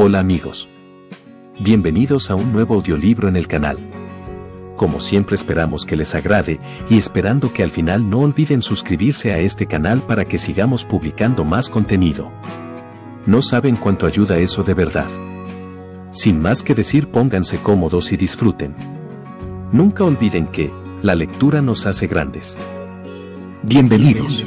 Hola amigos. Bienvenidos a un nuevo audiolibro en el canal. Como siempre esperamos que les agrade y esperando que al final no olviden suscribirse a este canal para que sigamos publicando más contenido. No saben cuánto ayuda eso de verdad. Sin más que decir, pónganse cómodos y disfruten. Nunca olviden que la lectura nos hace grandes. Bienvenidos.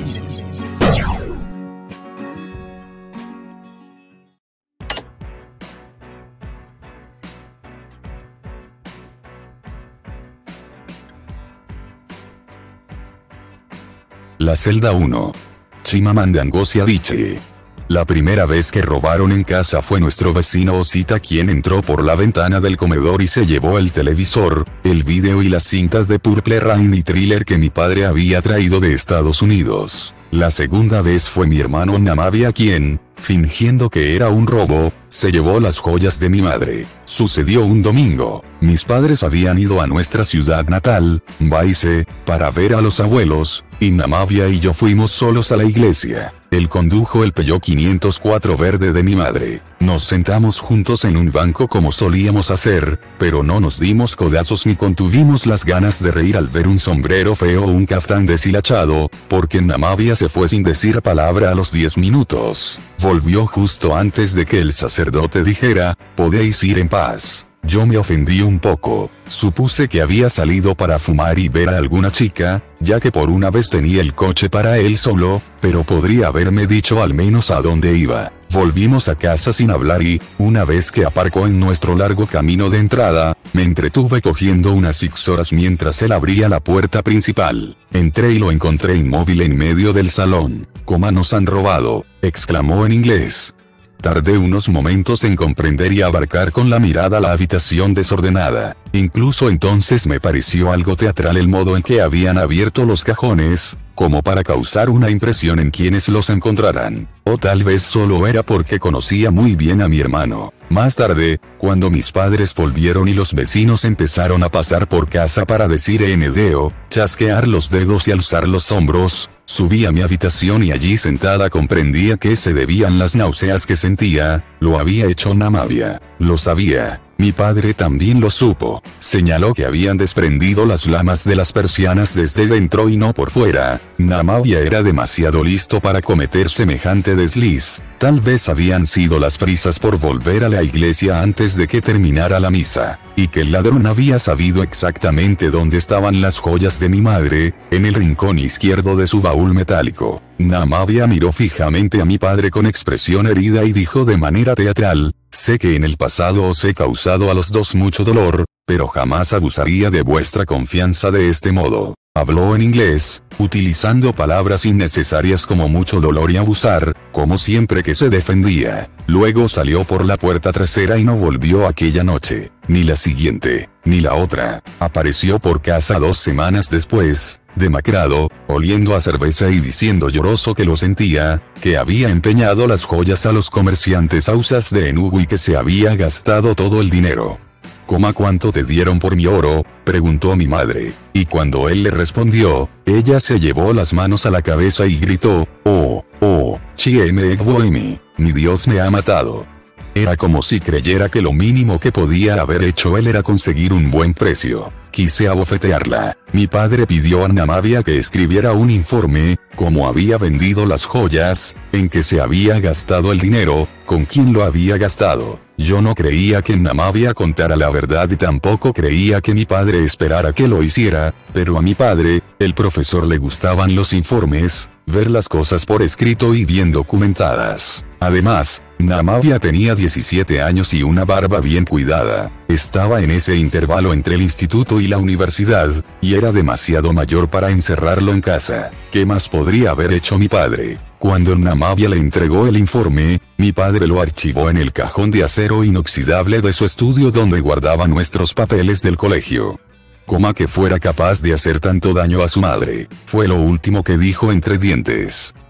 La celda 1. Chimamanda Ngozi Adichie. La primera vez que robaron en casa fue nuestro vecino Osita quien entró por la ventana del comedor y se llevó el televisor, el video y las cintas de Purple Rain y Thriller que mi padre había traído de Estados Unidos. La segunda vez fue mi hermano Namavia quien, fingiendo que era un robo, se llevó las joyas de mi madre. Sucedió un domingo. Mis padres habían ido a nuestra ciudad natal, Baise, para ver a los abuelos, y Namavia y yo fuimos solos a la iglesia. Él condujo el Peugeot 504 verde de mi madre. Nos sentamos juntos en un banco como solíamos hacer, pero no nos dimos codazos ni contuvimos las ganas de reír al ver un sombrero feo o un caftán deshilachado, porque Namavia se fue sin decir palabra a los 10 minutos. Volvió justo antes de que el sacerdote dijera, podéis ir en paz. Yo me ofendí un poco, supuse que había salido para fumar y ver a alguna chica, ya que por una vez tenía el coche para él solo, pero podría haberme dicho al menos a dónde iba. Volvimos a casa sin hablar y, una vez que aparcó en nuestro largo camino de entrada, me entretuve cogiendo unas 6 horas mientras él abría la puerta principal. Entré y lo encontré inmóvil en medio del salón. «¿Cómo nos han robado?», exclamó en inglés. Tardé unos momentos en comprender y abarcar con la mirada la habitación desordenada. Incluso entonces me pareció algo teatral el modo en que habían abierto los cajones, como para causar una impresión en quienes los encontraran. O tal vez solo era porque conocía muy bien a mi hermano. Más tarde, cuando mis padres volvieron y los vecinos empezaron a pasar por casa para decir NDO, chasquear los dedos y alzar los hombros, subí a mi habitación y allí sentada comprendía que se debían las náuseas que sentía. Lo había hecho Namavia. Lo sabía. Mi padre también lo supo. Señaló que habían desprendido las lamas de las persianas desde dentro y no por fuera. Namavia era demasiado listo para cometer semejante desliz. Tal vez habían sido las prisas por volver a la iglesia antes de que terminara la misa, y que el ladrón había sabido exactamente dónde estaban las joyas de mi madre, en el rincón izquierdo de su baúl metálico. Namavia miró fijamente a mi padre con expresión herida y dijo de manera teatral, sé que en el pasado os he causado a los dos mucho dolor, pero jamás abusaría de vuestra confianza de este modo. Habló en inglés, utilizando palabras innecesarias como mucho dolor y abusar, como siempre que se defendía. Luego salió por la puerta trasera y no volvió aquella noche, ni la siguiente, ni la otra. Apareció por casa 2 semanas después, demacrado, oliendo a cerveza y diciendo lloroso que lo sentía, que había empeñado las joyas a los comerciantes hausas de Enugu y que se había gastado todo el dinero. «¿Cómo cuánto te dieron por mi oro?», preguntó mi madre, y cuando él le respondió, ella se llevó las manos a la cabeza y gritó, «Oh, Chieme Egwoimi, mi Dios me ha matado». Era como si creyera que lo mínimo que podía haber hecho él era conseguir un buen precio. Quise abofetearla. Mi padre pidió a Namavia que escribiera un informe, cómo había vendido las joyas, en qué se había gastado el dinero, con quién lo había gastado. Yo no creía que Namavia contara la verdad y tampoco creía que mi padre esperara que lo hiciera, pero a mi padre, el profesor, le gustaban los informes, ver las cosas por escrito y bien documentadas. Además, Namavia tenía 17 años y una barba bien cuidada. Estaba en ese intervalo entre el instituto y la universidad, y era demasiado mayor para encerrarlo en casa. ¿Qué más podría haber hecho mi padre? Cuando Namavia le entregó el informe, mi padre lo archivó en el cajón de acero inoxidable de su estudio donde guardaba nuestros papeles del colegio. «¿Cómo que fuera capaz de hacer tanto daño a su madre?», fue lo último que dijo entre dientes.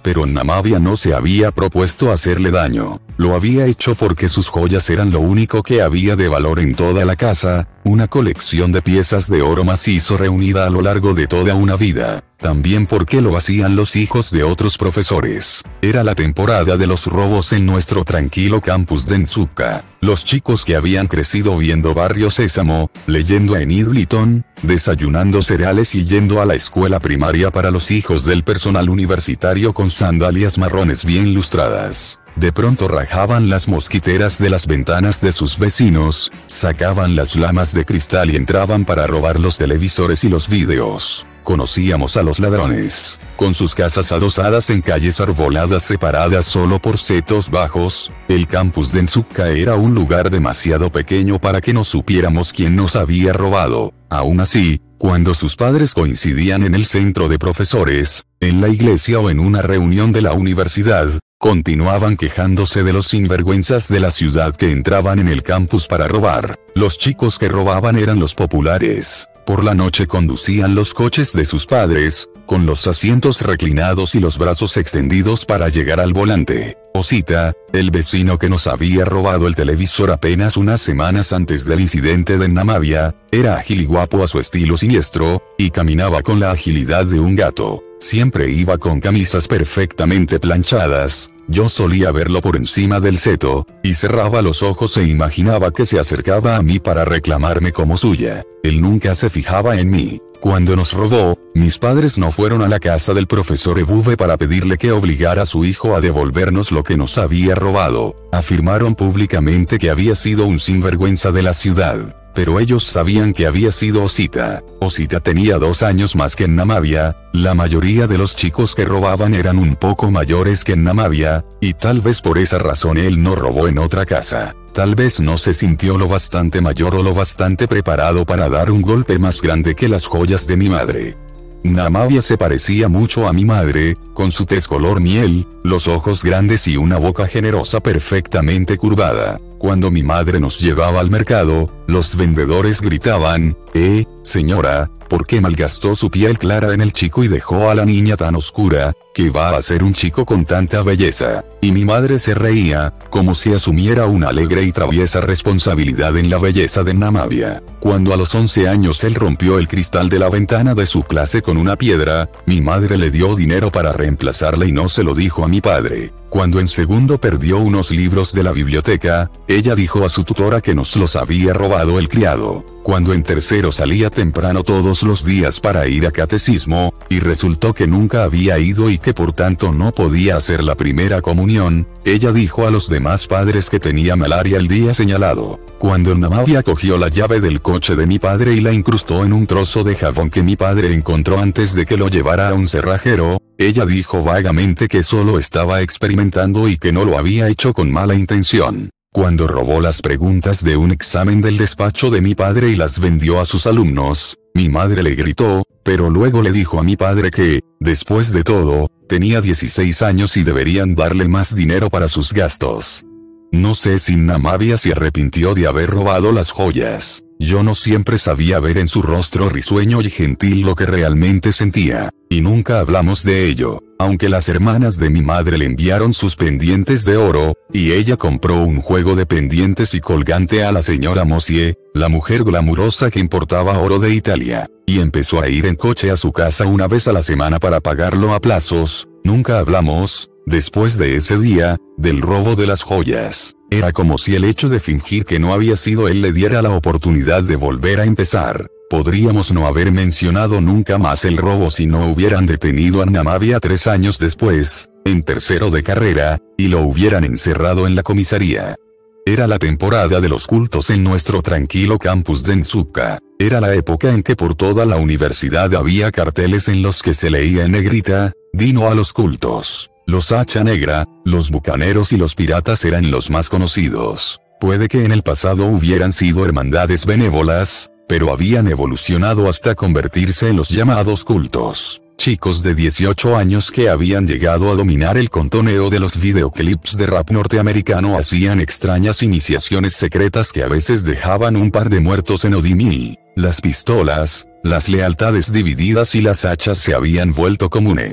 pero Namavia no se había propuesto hacerle daño. Lo había hecho porque sus joyas eran lo único que había de valor en toda la casa, una colección de piezas de oro macizo reunida a lo largo de toda una vida. También porque lo hacían los hijos de otros profesores. Era la temporada de los robos en nuestro tranquilo campus de Nsuka. Los chicos que habían crecido viendo Barrio Sésamo, leyendo en Idleton, desayunando cereales y yendo a la escuela primaria para los hijos del personal universitario con sandalias marrones bien lustradas. De pronto rajaban las mosquiteras de las ventanas de sus vecinos, sacaban las lamas de cristal y entraban para robar los televisores y los vídeos. Conocíamos a los ladrones, con sus casas adosadas en calles arboladas separadas solo por setos bajos. El campus de Nsuka era un lugar demasiado pequeño para que no supiéramos quién nos había robado. Aún así, cuando sus padres coincidían en el centro de profesores, en la iglesia o en una reunión de la universidad, continuaban quejándose de los sinvergüenzas de la ciudad que entraban en el campus para robar. Los chicos que robaban eran los populares. Por la noche conducían los coches de sus padres, con los asientos reclinados y los brazos extendidos para llegar al volante. Osita, el vecino que nos había robado el televisor apenas unas semanas antes del incidente de Namavia, era ágil y guapo a su estilo siniestro, y caminaba con la agilidad de un gato. Siempre iba con camisas perfectamente planchadas. Yo solía verlo por encima del seto, y cerraba los ojos e imaginaba que se acercaba a mí para reclamarme como suya. Él nunca se fijaba en mí. Cuando nos robó, mis padres no fueron a la casa del profesor Ebuve para pedirle que obligara a su hijo a devolvernos lo que nos había robado. Afirmaron públicamente que había sido un sinvergüenza de la ciudad. Pero ellos sabían que había sido Osita. Osita tenía 2 años más que Namavia, la mayoría de los chicos que robaban eran un poco mayores que Namavia, y tal vez por esa razón él no robó en otra casa. Tal vez no se sintió lo bastante mayor o lo bastante preparado para dar un golpe más grande que las joyas de mi madre. Namavia se parecía mucho a mi madre, con su tez color miel, los ojos grandes y una boca generosa perfectamente curvada. Cuando mi madre nos llevaba al mercado, los vendedores gritaban, señora, ¿por qué malgastó su piel clara en el chico y dejó a la niña tan oscura? ¿Qué va a hacer un chico con tanta belleza? Y mi madre se reía, como si asumiera una alegre y traviesa responsabilidad en la belleza de Namavia. Cuando a los 11 años él rompió el cristal de la ventana de su clase con una piedra, mi madre le dio dinero para reemplazarla y no se lo dijo a mi padre. Cuando en segundo perdió unos libros de la biblioteca, ella dijo a su tutora que nos los había robado el criado. Cuando en tercero salía temprano todos los días para ir a catecismo, y resultó que nunca había ido y que por tanto no podía hacer la primera comunión, ella dijo a los demás padres que tenía malaria el día señalado. Cuando Namavia cogió la llave del coche de mi padre y la incrustó en un trozo de jabón que mi padre encontró antes de que lo llevara a un cerrajero, ella dijo vagamente que solo estaba experimentando y que no lo había hecho con mala intención. Cuando robó las preguntas de un examen del despacho de mi padre y las vendió a sus alumnos, mi madre le gritó, pero luego le dijo a mi padre que, después de todo, tenía 16 años y deberían darle más dinero para sus gastos. No sé si Namavia se arrepintió de haber robado las joyas. Yo no siempre sabía ver en su rostro risueño y gentil lo que realmente sentía, y nunca hablamos de ello, aunque las hermanas de mi madre le enviaron sus pendientes de oro, y ella compró un juego de pendientes y colgante a la señora Mosie, la mujer glamurosa que importaba oro de Italia, y empezó a ir en coche a su casa una vez a la semana para pagarlo a plazos. Nunca hablamos, después de ese día, del robo de las joyas. Era como si el hecho de fingir que no había sido él le diera la oportunidad de volver a empezar. Podríamos no haber mencionado nunca más el robo si no hubieran detenido a Namavia 3 años después, en tercero de carrera, y lo hubieran encerrado en la comisaría. Era la temporada de los cultos en nuestro tranquilo campus de Nsuka. Era la época en que por toda la universidad había carteles en los que se leía en negrita, "Dino a los cultos". Los Hacha Negra, los bucaneros y los piratas eran los más conocidos. Puede que en el pasado hubieran sido hermandades benévolas, pero habían evolucionado hasta convertirse en los llamados cultos. Chicos de 18 años que habían llegado a dominar el contoneo de los videoclips de rap norteamericano hacían extrañas iniciaciones secretas que a veces dejaban un par de muertos en Odimil. Las pistolas, las lealtades divididas y las hachas se habían vuelto comunes.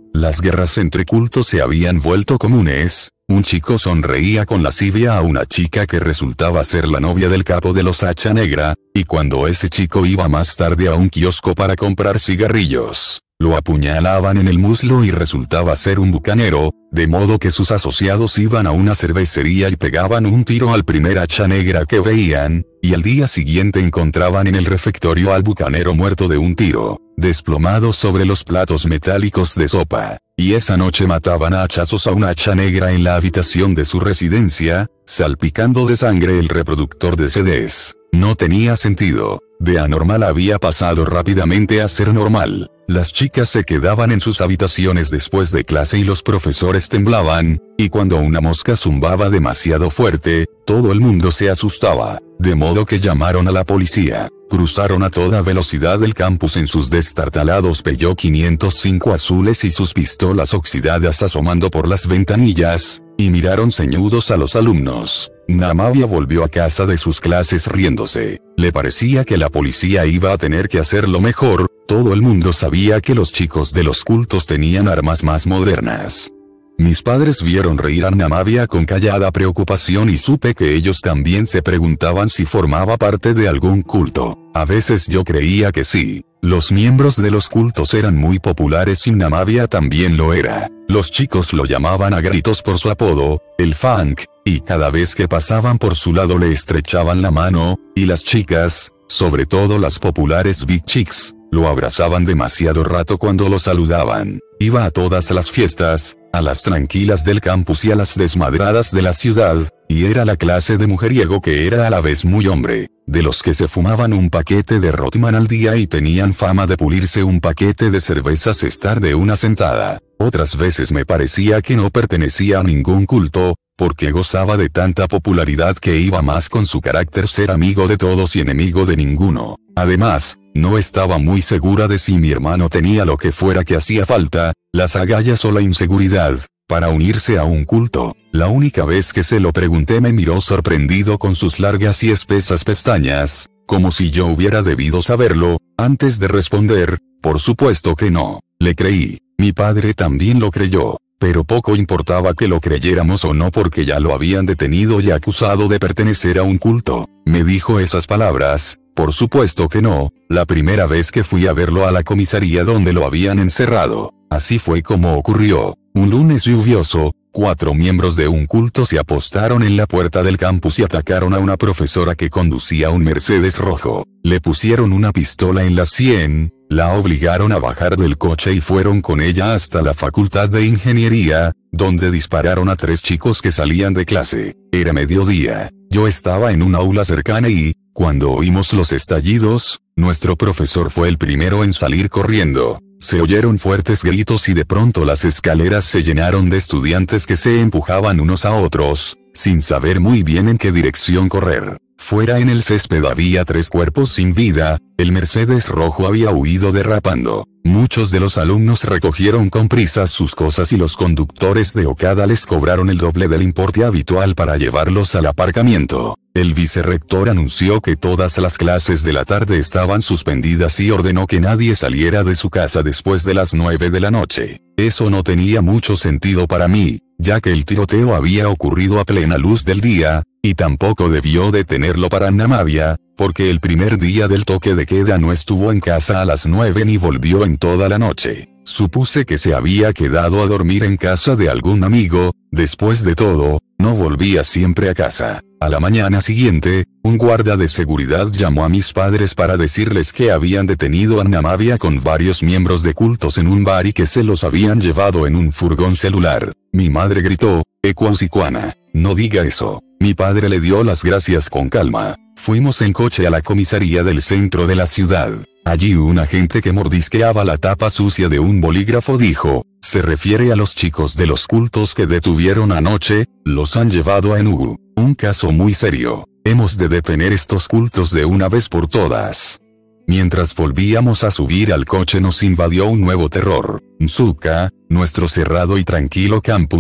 Las guerras entre cultos se habían vuelto comunes. Un chico sonreía con lascivia a una chica que resultaba ser la novia del capo de los Hacha Negra, y cuando ese chico iba más tarde a un kiosco para comprar cigarrillos, lo apuñalaban en el muslo y resultaba ser un bucanero, de modo que sus asociados iban a una cervecería y pegaban un tiro al primer Hacha Negra que veían, y al día siguiente encontraban en el refectorio al bucanero muerto de un tiro, desplomado sobre los platos metálicos de sopa. Y esa noche mataban a hachazos a una Hacha Negra en la habitación de su residencia, salpicando de sangre el reproductor de CDs. No tenía sentido. De anormal había pasado rápidamente a ser normal. Las chicas se quedaban en sus habitaciones después de clase y los profesores temblaban, y cuando una mosca zumbaba demasiado fuerte, todo el mundo se asustaba, de modo que llamaron a la policía. Cruzaron a toda velocidad el campus en sus destartalados Peugeot 505 azules y sus pistolas oxidadas asomando por las ventanillas, y miraron ceñudos a los alumnos. Namavia volvió a casa de sus clases riéndose. Le parecía que la policía iba a tener que hacerlo mejor. Todo el mundo sabía que los chicos de los cultos tenían armas más modernas. Mis padres vieron reír a Namavia con callada preocupación y supe que ellos también se preguntaban si formaba parte de algún culto. A veces yo creía que sí. Los miembros de los cultos eran muy populares y Namavia también lo era. Los chicos lo llamaban a gritos por su apodo, el Funk, y cada vez que pasaban por su lado le estrechaban la mano, y las chicas, sobre todo las populares Big Chicks, lo abrazaban demasiado rato cuando lo saludaban. Iba a todas las fiestas, a las tranquilas del campus y a las desmadradas de la ciudad, y era la clase de mujeriego que era a la vez muy hombre, de los que se fumaban un paquete de Rothman al día y tenían fama de pulirse un paquete de cervezas estar de una sentada. Otras veces me parecía que no pertenecía a ningún culto, porque gozaba de tanta popularidad que iba más con su carácter ser amigo de todos y enemigo de ninguno. Además, no estaba muy segura de si mi hermano tenía lo que fuera que hacía falta, las agallas o la inseguridad, para unirse a un culto. La única vez que se lo pregunté me miró sorprendido con sus largas y espesas pestañas, como si yo hubiera debido saberlo. Antes de responder, por supuesto que no. Le creí. Mi padre también lo creyó. Pero poco importaba que lo creyéramos o no porque ya lo habían detenido y acusado de pertenecer a un culto. Me dijo esas palabras, por supuesto que no, la primera vez que fui a verlo a la comisaría donde lo habían encerrado. Así fue como ocurrió. Un lunes lluvioso, 4 miembros de un culto se apostaron en la puerta del campus y atacaron a una profesora que conducía un Mercedes rojo. Le pusieron una pistola en la sien, la obligaron a bajar del coche y fueron con ella hasta la facultad de ingeniería, donde dispararon a 3 chicos que salían de clase. Era mediodía. Yo estaba en un aula cercana y, cuando oímos los estallidos, nuestro profesor fue el primero en salir corriendo. Se oyeron fuertes gritos y de pronto las escaleras se llenaron de estudiantes que se empujaban unos a otros, sin saber muy bien en qué dirección correr. Fuera en el césped había 3 cuerpos sin vida, el Mercedes rojo había huido derrapando. Muchos de los alumnos recogieron con prisas sus cosas y los conductores de Okada les cobraron el doble del importe habitual para llevarlos al aparcamiento. El vicerrector anunció que todas las clases de la tarde estaban suspendidas y ordenó que nadie saliera de su casa después de las 9 de la noche. Eso no tenía mucho sentido para mí, ya que el tiroteo había ocurrido a plena luz del día, y tampoco debió de tenerlo para Namavia, porque el primer día del toque de queda no estuvo en casa a las 9 ni volvió en toda la noche. Supuse que se había quedado a dormir en casa de algún amigo. Después de todo, no volvía siempre a casa. A la mañana siguiente, un guarda de seguridad llamó a mis padres para decirles que habían detenido a Namavia con varios miembros de cultos en un bar y que se los habían llevado en un furgón celular. Mi madre gritó, "Ecuausicwana, no diga eso". Mi padre le dio las gracias con calma. Fuimos en coche a la comisaría del centro de la ciudad. Allí un agente que mordisqueaba la tapa sucia de un bolígrafo dijo, "Se refiere a los chicos de los cultos que detuvieron anoche, los han llevado a Enugu. Un caso muy serio. Hemos de detener estos cultos de una vez por todas". Mientras volvíamos a subir al coche nos invadió un nuevo terror. Nsuka, nuestro cerrado y tranquilo campus,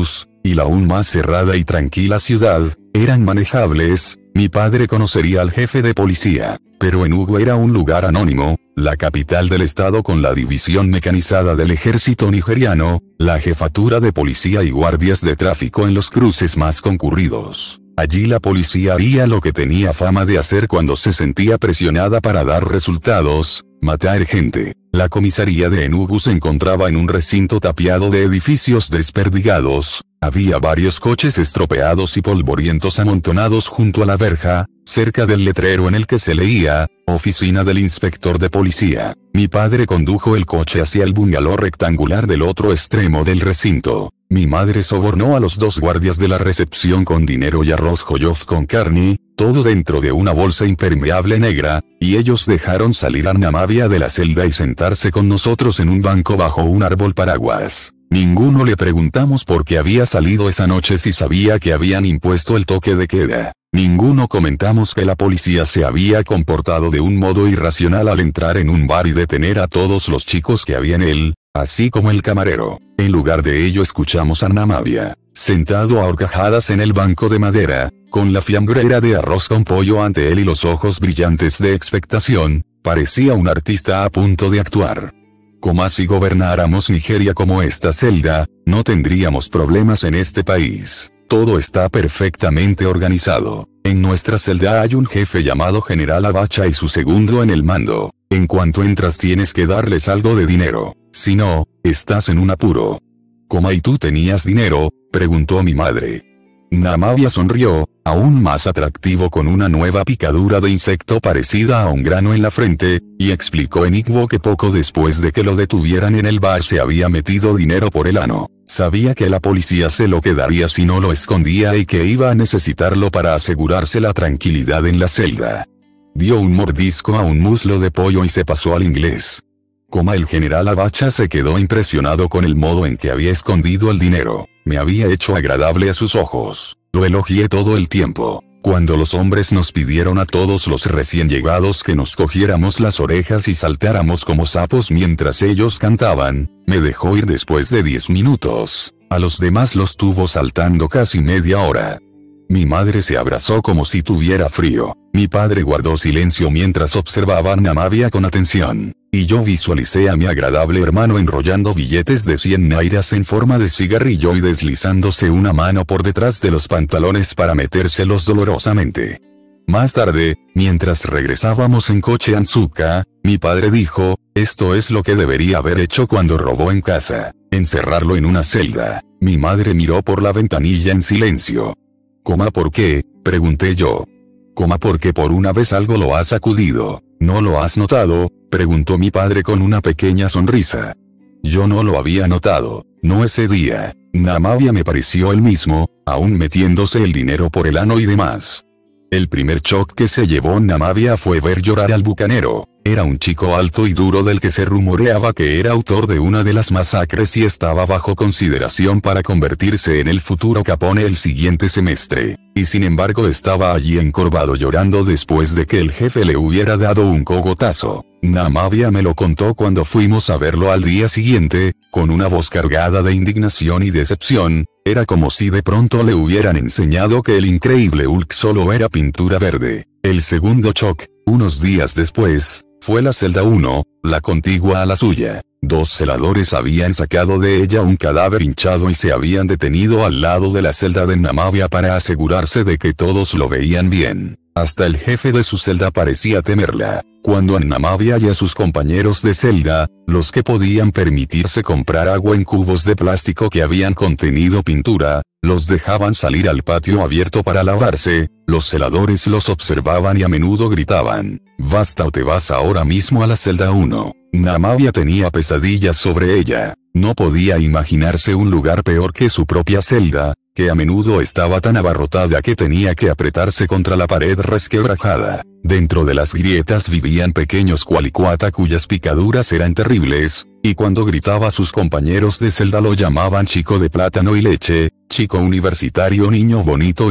y la aún más cerrada y tranquila ciudad, eran manejables. Mi padre conocería al jefe de policía, pero Enugu era un lugar anónimo, la capital del estado con la división mecanizada del ejército nigeriano, la jefatura de policía y guardias de tráfico en los cruces más concurridos. Allí la policía haría lo que tenía fama de hacer cuando se sentía presionada para dar resultados: matar gente. La comisaría de Enugu se encontraba en un recinto tapiado de edificios desperdigados. Había varios coches estropeados y polvorientos amontonados junto a la verja, cerca del letrero en el que se leía: Oficina del Inspector de Policía. Mi padre condujo el coche hacia el bungalow rectangular del otro extremo del recinto. Mi madre sobornó a los dos guardias de la recepción con dinero y arroz jollof con carne, todo dentro de una bolsa impermeable negra, y ellos dejaron salir a Namabia de la celda y sentarse con nosotros en un banco bajo un árbol paraguas. Ninguno le preguntamos por qué había salido esa noche si sabía que habían impuesto el toque de queda. Ninguno comentamos que la policía se había comportado de un modo irracional al entrar en un bar y detener a todos los chicos que había en él, así como el camarero. En lugar de ello escuchamos a Namabia, sentado a horcajadas en el banco de madera, con la fiambrera de arroz con pollo ante él y los ojos brillantes de expectación. Parecía un artista a punto de actuar. Como si gobernáramos Nigeria como esta celda, no tendríamos problemas en este país. Todo está perfectamente organizado. En nuestra celda hay un jefe llamado General Abacha y su segundo en el mando. En cuanto entras tienes que darles algo de dinero. Si no, estás en un apuro. ¿Cómo y tú tenías dinero?, preguntó mi madre. Namabia sonrió, aún más atractivo con una nueva picadura de insecto parecida a un grano en la frente, y explicó en Igbo que poco después de que lo detuvieran en el bar se había metido dinero por el ano. Sabía que la policía se lo quedaría si no lo escondía y que iba a necesitarlo para asegurarse la tranquilidad en la celda. Dio un mordisco a un muslo de pollo y se pasó al inglés. El general Abacha se quedó impresionado con el modo en que había escondido el dinero. Me había hecho agradable a sus ojos. Lo elogié todo el tiempo. Cuando los hombres nos pidieron a todos los recién llegados que nos cogiéramos las orejas y saltáramos como sapos mientras ellos cantaban, me dejó ir después de 10 minutos. A los demás los tuvo saltando casi media hora. Mi madre se abrazó como si tuviera frío. Mi padre guardó silencio mientras observaba a Namabia con atención. Y yo visualicé a mi agradable hermano enrollando billetes de 100 nairas en forma de cigarrillo y deslizándose una mano por detrás de los pantalones para metérselos dolorosamente. Más tarde, mientras regresábamos en coche a Nsuka, mi padre dijo: esto es lo que debería haber hecho cuando robó en casa, encerrarlo en una celda. Mi madre miró por la ventanilla en silencio. ¿Por qué?, pregunté yo. Porque por una vez algo lo ha sacudido. ¿No lo has notado?, preguntó mi padre con una pequeña sonrisa. Yo no lo había notado, no ese día. Namabia me pareció el mismo, aún metiéndose el dinero por el ano y demás. El primer shock que se llevó Namabia fue ver llorar al bucanero. Era un chico alto y duro del que se rumoreaba que era autor de una de las masacres y estaba bajo consideración para convertirse en el futuro Capone el siguiente semestre. Y sin embargo estaba allí encorvado llorando después de que el jefe le hubiera dado un cogotazo. Namabia me lo contó cuando fuimos a verlo al día siguiente, con una voz cargada de indignación y decepción. Era como si de pronto le hubieran enseñado que el increíble Hulk solo era pintura verde. El segundo shock, unos días después, fue la celda 1, la contigua a la suya. 2 celadores habían sacado de ella un cadáver hinchado y se habían detenido al lado de la celda de Namabia para asegurarse de que todos lo veían bien. Hasta el jefe de su celda parecía temerla. Cuando a Namabia y a sus compañeros de celda, los que podían permitirse comprar agua en cubos de plástico que habían contenido pintura, los dejaban salir al patio abierto para lavarse, los celadores los observaban y a menudo gritaban: «Basta o te vas ahora mismo a la celda 1». Namabia tenía pesadillas sobre ella. No podía imaginarse un lugar peor que su propia celda, que a menudo estaba tan abarrotada que tenía que apretarse contra la pared resquebrajada. Dentro de las grietas vivían pequeños cualicuata cuyas picaduras eran terribles, y cuando gritaba a sus compañeros de celda lo llamaban chico de plátano y leche, chico universitario, niño bonito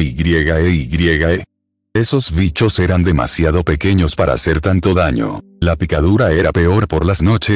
YE. Esos bichos eran demasiado pequeños para hacer tanto daño. La picadura era peor por las noches,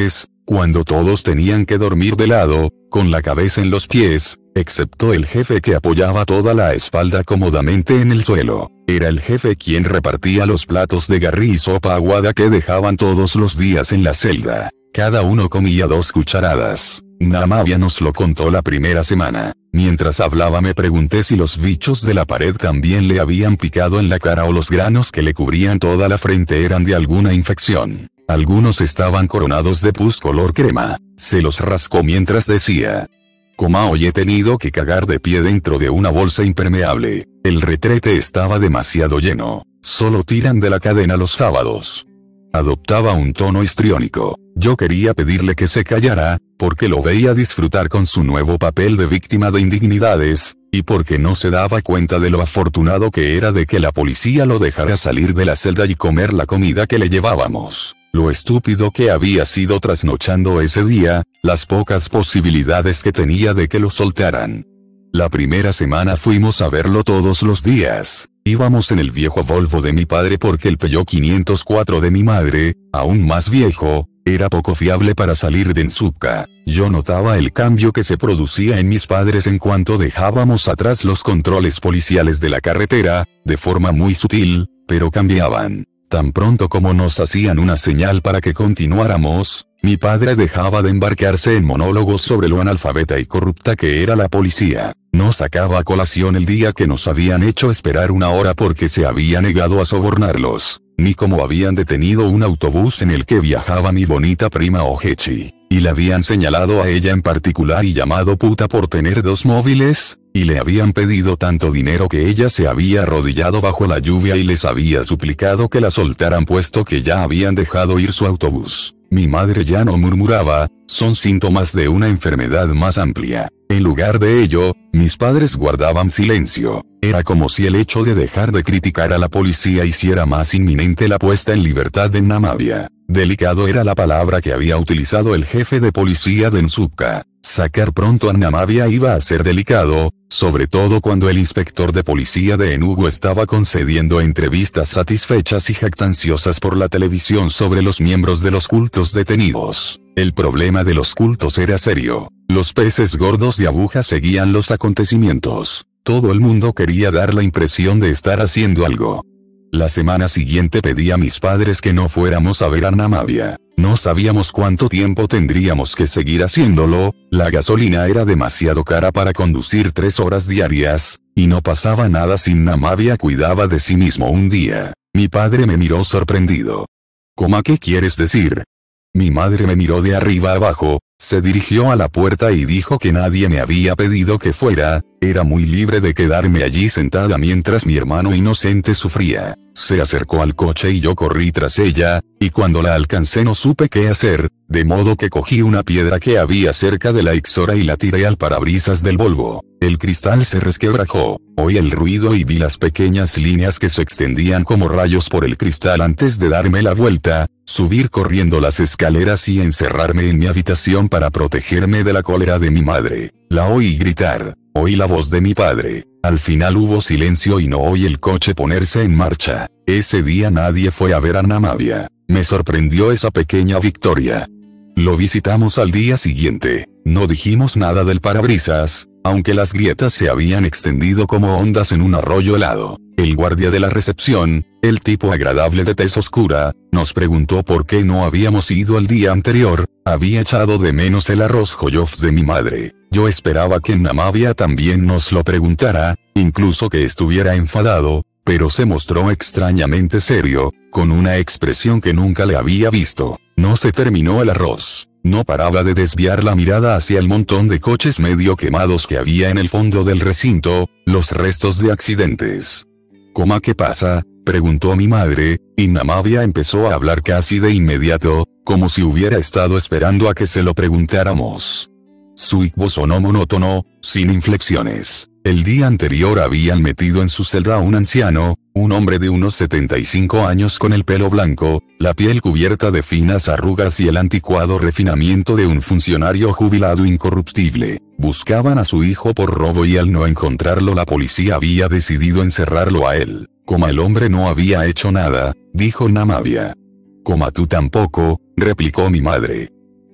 cuando todos tenían que dormir de lado, con la cabeza en los pies, excepto el jefe que apoyaba toda la espalda cómodamente en el suelo. Era el jefe quien repartía los platos de garrí y sopa aguada que dejaban todos los días en la celda. Cada uno comía 2 cucharadas. Namavia nos lo contó la primera semana. Mientras hablaba me pregunté si los bichos de la pared también le habían picado en la cara o los granos que le cubrían toda la frente eran de alguna infección. Algunos estaban coronados de pus color crema. Se los rascó mientras decía: Coma, hoy he tenido que cagar de pie dentro de una bolsa impermeable. El retrete estaba demasiado lleno. Solo tiran de la cadena los sábados. Adoptaba un tono histriónico. Yo quería pedirle que se callara, porque lo veía disfrutar con su nuevo papel de víctima de indignidades, y porque no se daba cuenta de lo afortunado que era de que la policía lo dejara salir de la celda y comer la comida que le llevábamos. Lo estúpido que había sido trasnochando ese día, las pocas posibilidades que tenía de que lo soltaran. La primera semana fuimos a verlo todos los días. Íbamos en el viejo Volvo de mi padre porque el Peugeot 504 de mi madre, aún más viejo, era poco fiable para salir de Nsupka. Yo notaba el cambio que se producía en mis padres en cuanto dejábamos atrás los controles policiales de la carretera, de forma muy sutil, pero cambiaban. Tan pronto como nos hacían una señal para que continuáramos, mi padre dejaba de embarcarse en monólogos sobre lo analfabeta y corrupta que era la policía. No sacaba a colación el día que nos habían hecho esperar 1 hora porque se había negado a sobornarlos, ni cómo habían detenido un autobús en el que viajaba mi bonita prima Ojechi, y le habían señalado a ella en particular y llamado puta por tener 2 móviles, y le habían pedido tanto dinero que ella se había arrodillado bajo la lluvia y les había suplicado que la soltaran puesto que ya habían dejado ir su autobús. Mi madre ya no murmuraba, son síntomas de una enfermedad más amplia. En lugar de ello, mis padres guardaban silencio. Era como si el hecho de dejar de criticar a la policía hiciera más inminente la puesta en libertad de Namavia. Delicado era la palabra que había utilizado el jefe de policía de Nsupka. Sacar pronto a Namavia iba a ser delicado, sobre todo cuando el inspector de policía de Enugu estaba concediendo entrevistas satisfechas y jactanciosas por la televisión sobre los miembros de los cultos detenidos. El problema de los cultos era serio. Los peces gordos de aguja seguían los acontecimientos. Todo el mundo quería dar la impresión de estar haciendo algo. La semana siguiente pedí a mis padres que no fuéramos a ver a Namavia. No sabíamos cuánto tiempo tendríamos que seguir haciéndolo, la gasolina era demasiado cara para conducir 3 horas diarias, y no pasaba nada si Namavia cuidaba de sí mismo un día. Mi padre me miró sorprendido. ¿Cómo qué quieres decir? Mi madre me miró de arriba abajo, se dirigió a la puerta y dijo que nadie me había pedido que fuera, era muy libre de quedarme allí sentada mientras mi hermano inocente sufría. Se acercó al coche y yo corrí tras ella, y cuando la alcancé no supe qué hacer, de modo que cogí una piedra que había cerca de la Ixora y la tiré al parabrisas del Volvo. El cristal se resquebrajó, oí el ruido y vi las pequeñas líneas que se extendían como rayos por el cristal antes de darme la vuelta, subir corriendo las escaleras y encerrarme en mi habitación para protegerme de la cólera de mi madre. La oí gritar, oí la voz de mi padre. Al final hubo silencio y no oí el coche ponerse en marcha. Ese día nadie fue a ver a Namavia. Me sorprendió esa pequeña victoria. Lo visitamos al día siguiente. No dijimos nada del parabrisas, aunque las grietas se habían extendido como ondas en un arroyo helado. El guardia de la recepción, el tipo agradable de tez oscura, nos preguntó por qué no habíamos ido el día anterior. Había echado de menos el arroz Joyof de mi madre. Yo esperaba que Namavia también nos lo preguntara, incluso que estuviera enfadado, pero se mostró extrañamente serio, con una expresión que nunca le había visto. No se terminó el arroz. No paraba de desviar la mirada hacia el montón de coches medio quemados que había en el fondo del recinto, los restos de accidentes. ¿Cómo qué pasa?, preguntó mi madre, y Namavia empezó a hablar casi de inmediato, como si hubiera estado esperando a que se lo preguntáramos. Su voz sonó monótono, sin inflexiones. El día anterior habían metido en su celda a un anciano, un hombre de unos 75 años con el pelo blanco, la piel cubierta de finas arrugas y el anticuado refinamiento de un funcionario jubilado incorruptible. Buscaban a su hijo por robo y al no encontrarlo la policía había decidido encerrarlo a él. Como el hombre no había hecho nada, dijo Namavia. Como tú tampoco, replicó mi madre.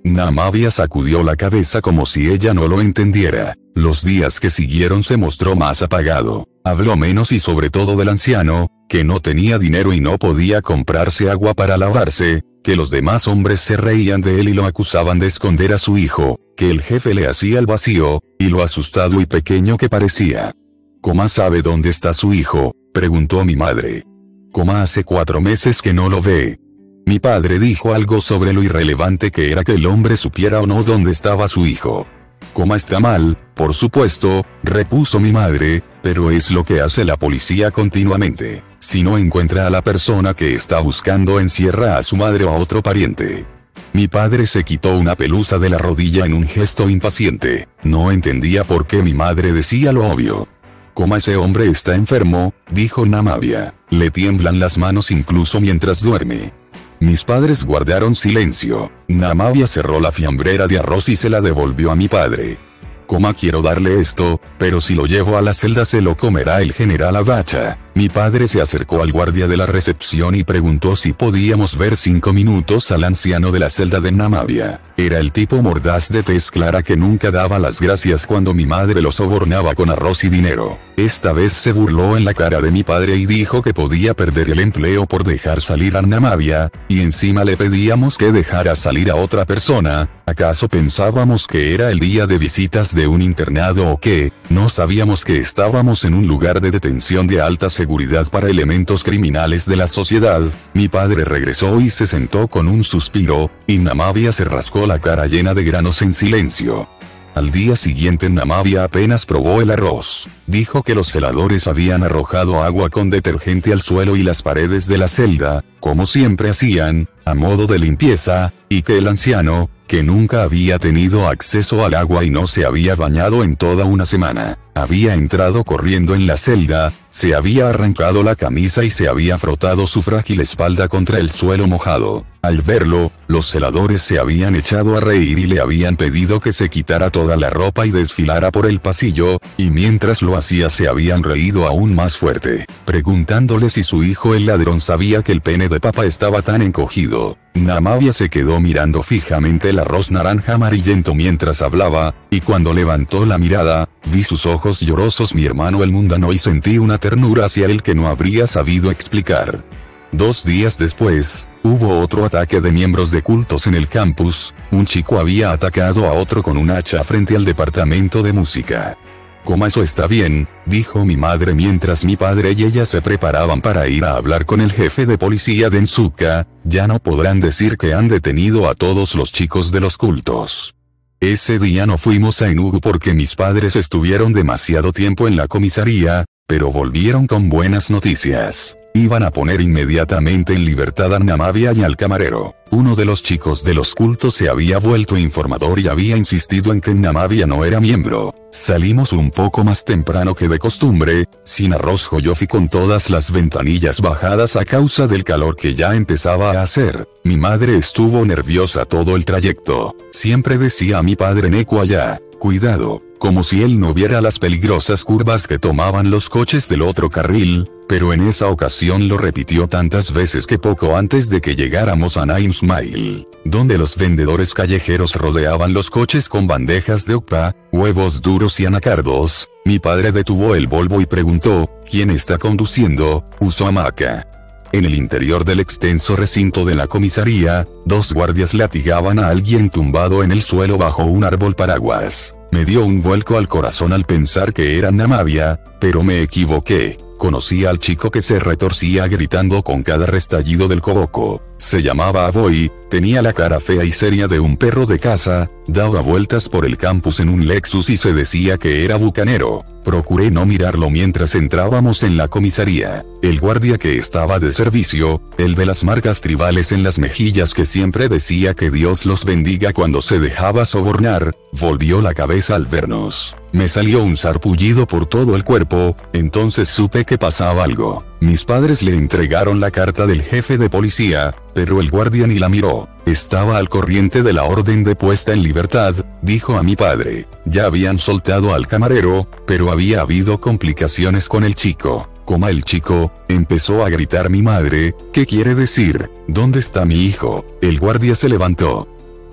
Namavia sacudió la cabeza como si ella no lo entendiera. Los días que siguieron se mostró más apagado. Habló menos y sobre todo del anciano, que no tenía dinero y no podía comprarse agua para lavarse, que los demás hombres se reían de él y lo acusaban de esconder a su hijo, que el jefe le hacía el vacío, y lo asustado y pequeño que parecía. ¿Cómo sabe dónde está su hijo?, preguntó mi madre. ¿Cómo hace 4 meses que no lo ve? Mi padre dijo algo sobre lo irrelevante que era que el hombre supiera o no dónde estaba su hijo. ¿Cómo está mal? Por supuesto, repuso mi madre, pero es lo que hace la policía continuamente. Si no encuentra a la persona que está buscando, encierra a su madre o a otro pariente. Mi padre se quitó una pelusa de la rodilla en un gesto impaciente. No entendía por qué mi madre decía lo obvio. «¿Cómo ese hombre está enfermo?», dijo Namavia. «Le tiemblan las manos incluso mientras duerme». Mis padres guardaron silencio. Namavia cerró la fiambrera de arroz y se la devolvió a mi padre. «¿Cómo quiero darle esto? Pero si lo llevo a la celda se lo comerá el general Abacha». Mi padre se acercó al guardia de la recepción y preguntó si podíamos ver 5 minutos al anciano de la celda de Namavia. Era el tipo mordaz de tez clara que nunca daba las gracias cuando mi madre lo sobornaba con arroz y dinero. Esta vez se burló en la cara de mi padre y dijo que podía perder el empleo por dejar salir a Namavia, y encima le pedíamos que dejara salir a otra persona. ¿Acaso pensábamos que era el día de visitas de un internado o qué? No sabíamos que estábamos en un lugar de detención de alta seguridad para elementos criminales de la sociedad. Mi padre regresó y se sentó con un suspiro, y Namavia se rascó la cara llena de granos en silencio. Al día siguiente Namavia apenas probó el arroz. Dijo que los celadores habían arrojado agua con detergente al suelo y las paredes de la celda, como siempre hacían, a modo de limpieza, y que el anciano, que nunca había tenido acceso al agua y no se había bañado en toda una semana, había entrado corriendo en la celda, se había arrancado la camisa y se había frotado su frágil espalda contra el suelo mojado. Al verlo, los celadores se habían echado a reír y le habían pedido que se quitara toda la ropa y desfilara por el pasillo, y mientras lo hacía se habían reído aún más fuerte, preguntándole si su hijo el ladrón sabía que el pene de papá estaba tan encogido. Namavia se quedó mirando fijamente el arroz naranja amarillento mientras hablaba, y cuando levantó la mirada, vi sus ojos llorosos mi hermano el mundano y sentí una ternura hacia él que no habría sabido explicar. 2 días después, hubo otro ataque de miembros de cultos en el campus. Un chico había atacado a otro con un hacha frente al departamento de música. «¿Cómo eso está bien?», dijo mi madre mientras mi padre y ella se preparaban para ir a hablar con el jefe de policía de Enzuka. «Ya no podrán decir que han detenido a todos los chicos de los cultos». Ese día no fuimos a Enugu porque mis padres estuvieron demasiado tiempo en la comisaría, pero volvieron con buenas noticias. Iban a poner inmediatamente en libertad a Namavia y al camarero. Uno de los chicos de los cultos se había vuelto informador y había insistido en que Namavia no era miembro. Salimos un poco más temprano que de costumbre, sin arroz joyofi con todas las ventanillas bajadas a causa del calor que ya empezaba a hacer. Mi madre estuvo nerviosa todo el trayecto. Siempre decía a mi padre Neco allá, «Cuidado», como si él no viera las peligrosas curvas que tomaban los coches del otro carril, pero en esa ocasión lo repitió tantas veces que poco antes de que llegáramos a Nine Mile, donde los vendedores callejeros rodeaban los coches con bandejas de okpa, huevos duros y anacardos, mi padre detuvo el Volvo y preguntó, «¿Quién está conduciendo?». «Usó hamaca». En el interior del extenso recinto de la comisaría, 2 guardias latigaban a alguien tumbado en el suelo bajo un árbol paraguas. Me dio un vuelco al corazón al pensar que era Namavia, pero me equivoqué. Conocía al chico que se retorcía gritando con cada restallido del coboco. Se llamaba Aboy, tenía la cara fea y seria de un perro de caza, daba vueltas por el campus en un Lexus y se decía que era bucanero. Procuré no mirarlo mientras entrábamos en la comisaría. El guardia que estaba de servicio, el de las marcas tribales en las mejillas que siempre decía que Dios los bendiga cuando se dejaba sobornar, volvió la cabeza al vernos. Me salió un sarpullido por todo el cuerpo, entonces supe que pasaba algo. Mis padres le entregaron la carta del jefe de policía, pero el guardia ni la miró. Estaba al corriente de la orden de puesta en libertad, dijo a mi padre. Ya habían soltado al camarero, pero había habido complicaciones con el chico. «¿Cómo el chico?», empezó a gritar mi madre. «¿Qué quiere decir? ¿Dónde está mi hijo?». El guardia se levantó.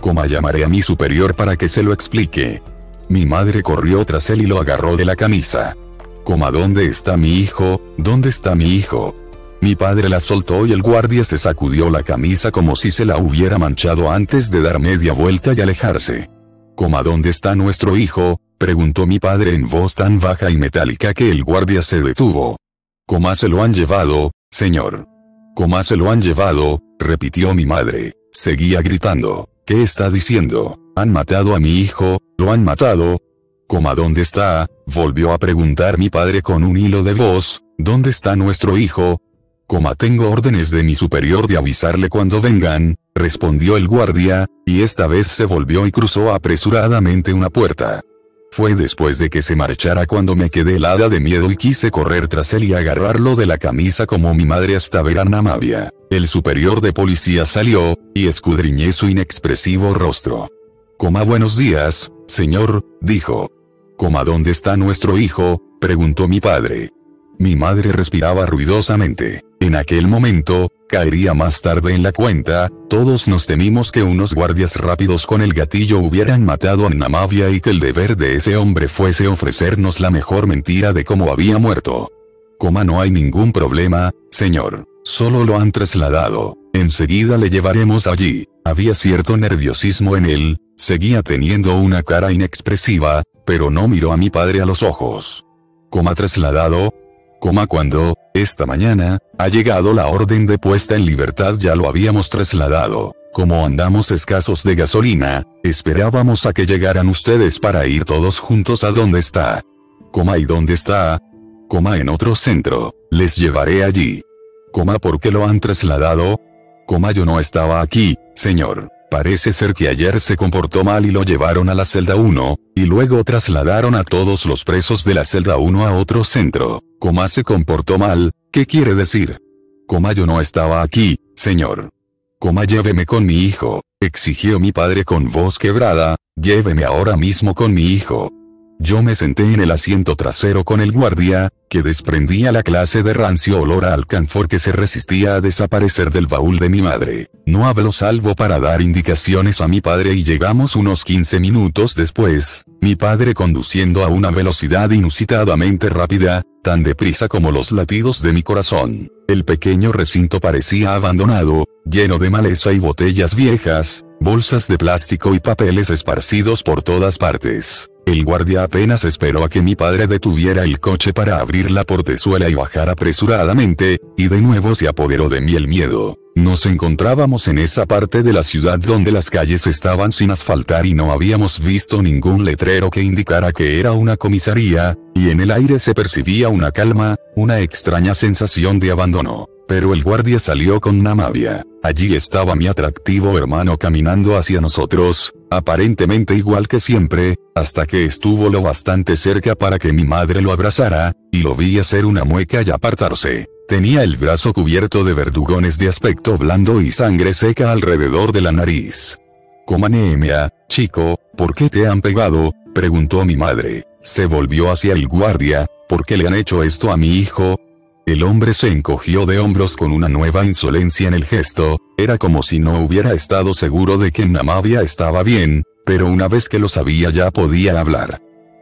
Llamaré a mi superior para que se lo explique. Mi madre corrió tras él y lo agarró de la camisa. ¿Dónde está mi hijo? ¿Dónde está mi hijo? Mi padre la soltó y el guardia se sacudió la camisa como si se la hubiera manchado antes de dar media vuelta y alejarse. ¿Dónde está nuestro hijo?, preguntó mi padre en voz tan baja y metálica que el guardia se detuvo. Se lo han llevado, señor. Se lo han llevado, repitió mi madre. Seguía gritando. ¿Qué está diciendo? ¿Han matado a mi hijo? ¿Lo han matado? ¿Dónde está?, volvió a preguntar mi padre con un hilo de voz. ¿Dónde está nuestro hijo? Tengo órdenes de mi superior de avisarle cuando vengan, respondió el guardia, y esta vez se volvió y cruzó apresuradamente una puerta. Fue después de que se marchara cuando me quedé helada de miedo y quise correr tras él y agarrarlo de la camisa como mi madre hasta ver a Namavia. El superior de policía salió, y escudriñé su inexpresivo rostro. Buenos días, señor, dijo. ¿Dónde está nuestro hijo?, preguntó mi padre. Mi madre respiraba ruidosamente. En aquel momento, caería más tarde en la cuenta, todos nos temimos que unos guardias rápidos con el gatillo hubieran matado a Namavia y que el deber de ese hombre fuese ofrecernos la mejor mentira de cómo había muerto. No hay ningún problema, señor. Solo lo han trasladado. Enseguida le llevaremos allí. Había cierto nerviosismo en él, seguía teniendo una cara inexpresiva, pero no miró a mi padre a los ojos. ¿Trasladado? Cuando, esta mañana, ha llegado la orden de puesta en libertad, ya lo habíamos trasladado. Como andamos escasos de gasolina, esperábamos a que llegaran ustedes para ir todos juntos a donde está. ¿Y dónde está? En otro centro, les llevaré allí. ¿Por qué lo han trasladado? Yo no estaba aquí, señor. Parece ser que ayer se comportó mal y lo llevaron a la celda 1, y luego trasladaron a todos los presos de la celda 1 a otro centro. Se comportó mal, ¿qué quiere decir? Yo no estaba aquí, señor. Lléveme con mi hijo, exigió mi padre con voz quebrada, lléveme ahora mismo con mi hijo. Yo me senté en el asiento trasero con el guardia, que desprendía la clase de rancio olor a alcanfor que se resistía a desaparecer del baúl de mi madre. No habló salvo para dar indicaciones a mi padre y llegamos unos 15 minutos después, mi padre conduciendo a una velocidad inusitadamente rápida, tan deprisa como los latidos de mi corazón. El pequeño recinto parecía abandonado, lleno de maleza y botellas viejas, bolsas de plástico y papeles esparcidos por todas partes. El guardia apenas esperó a que mi padre detuviera el coche para abrir la portezuela y bajar apresuradamente, y de nuevo se apoderó de mí el miedo. Nos encontrábamos en esa parte de la ciudad donde las calles estaban sin asfaltar y no habíamos visto ningún letrero que indicara que era una comisaría, y en el aire se percibía una calma, una extraña sensación de abandono. Pero el guardia salió con Namavia. Allí estaba mi atractivo hermano caminando hacia nosotros, aparentemente igual que siempre, hasta que estuvo lo bastante cerca para que mi madre lo abrazara, y lo vi hacer una mueca y apartarse. Tenía el brazo cubierto de verdugones de aspecto blando y sangre seca alrededor de la nariz. Nehemia, chico, ¿por qué te han pegado?, preguntó mi madre. Se volvió hacia el guardia. ¿Por qué le han hecho esto a mi hijo? El hombre se encogió de hombros con una nueva insolencia en el gesto, era como si no hubiera estado seguro de que Namavia estaba bien, pero una vez que lo sabía ya podía hablar.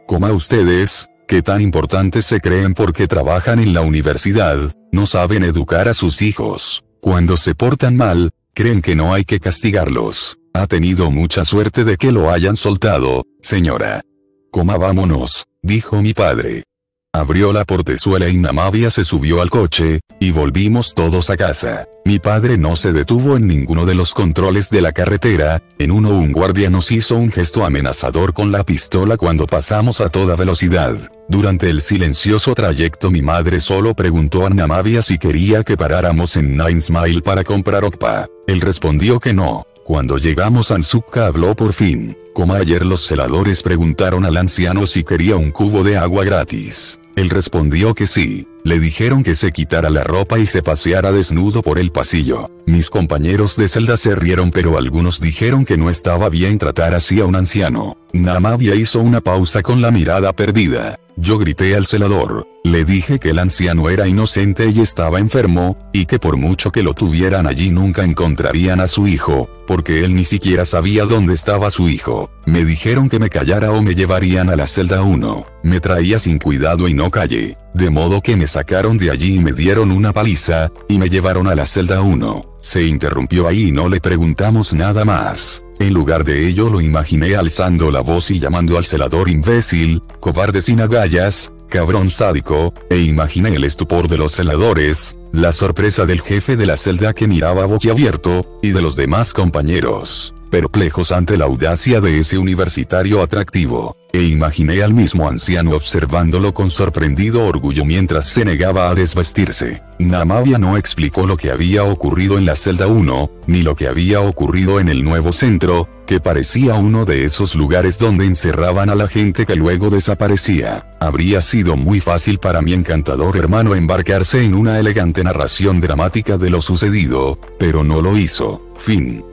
Ustedes, que tan importantes se creen porque trabajan en la universidad, no saben educar a sus hijos. Cuando se portan mal, creen que no hay que castigarlos. Ha tenido mucha suerte de que lo hayan soltado, señora. Vámonos, dijo mi padre. Abrió la portezuela y Namavia se subió al coche, y volvimos todos a casa. Mi padre no se detuvo en ninguno de los controles de la carretera, en uno un guardia nos hizo un gesto amenazador con la pistola cuando pasamos a toda velocidad. Durante el silencioso trayecto mi madre solo preguntó a Namavia si quería que paráramos en Nines Mile para comprar okpa. Él respondió que no. Cuando llegamos a Anzuka habló por fin. Ayer los celadores preguntaron al anciano si quería un cubo de agua gratis. Él respondió que sí. Le dijeron que se quitara la ropa y se paseara desnudo por el pasillo. Mis compañeros de celda se rieron, pero algunos dijeron que no estaba bien tratar así a un anciano. Namabia hizo una pausa con la mirada perdida. Yo grité al celador. Le dije que el anciano era inocente y estaba enfermo, y que por mucho que lo tuvieran allí nunca encontrarían a su hijo, porque él ni siquiera sabía dónde estaba su hijo. Me dijeron que me callara o me llevarían a la celda 1. Me traía sin cuidado y no callé. De modo que me sacaron de allí y me dieron una paliza, y me llevaron a la celda 1. Se interrumpió ahí y no le preguntamos nada más. En lugar de ello lo imaginé alzando la voz y llamando al celador imbécil, cobarde sin agallas, cabrón sádico, e imaginé el estupor de los celadores, la sorpresa del jefe de la celda que miraba boquiabierto, y de los demás compañeros, perplejos ante la audacia de ese universitario atractivo, e imaginé al mismo anciano observándolo con sorprendido orgullo mientras se negaba a desvestirse. Namabia no explicó lo que había ocurrido en la celda 1, ni lo que había ocurrido en el nuevo centro, que parecía uno de esos lugares donde encerraban a la gente que luego desaparecía. Habría sido muy fácil para mi encantador hermano embarcarse en una elegante narración dramática de lo sucedido, pero no lo hizo. Fin.